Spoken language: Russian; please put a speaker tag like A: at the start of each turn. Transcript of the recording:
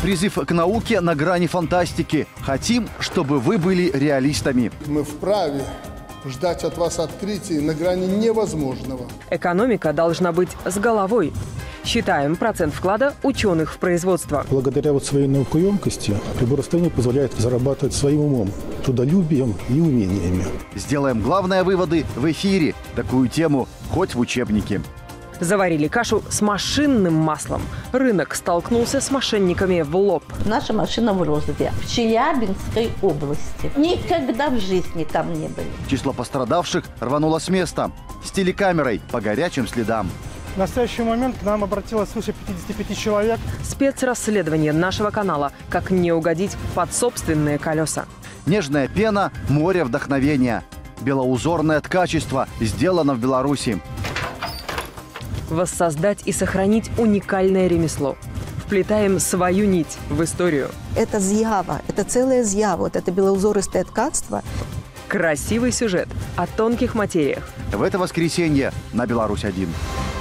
A: Призыв к науке на грани фантастики. Хотим, чтобы вы были реалистами.
B: Мы вправе ждать от вас открытий на грани невозможного.
C: Экономика должна быть с головой. Считаем процент вклада ученых в производство.
D: Благодаря своей наукоемкости приборостроение позволяет зарабатывать своим умом, трудолюбием и умениями.
A: Сделаем главные выводы в эфире. Такую тему хоть в учебнике.
C: Заварили кашу с машинным маслом. Рынок столкнулся с мошенниками в лоб.
E: Наша машина в розыске в Челябинской области. Никогда в жизни там не были.
A: Число пострадавших рвануло с места. С телекамерой по горячим следам.
F: В настоящий момент к нам обратилось свыше 55 человек.
C: Спецрасследование нашего канала «Как не угодить под собственные колеса».
A: Нежная пена, море вдохновения. Белоузорное ткачество сделано в Беларуси.
C: Воссоздать и сохранить уникальное ремесло. Вплетаем свою нить в историю.
G: Это з'ява, это целая з'ява, вот это белоузористое ткацтво.
C: Красивый сюжет о тонких материях.
A: В это воскресенье на Беларусь-1.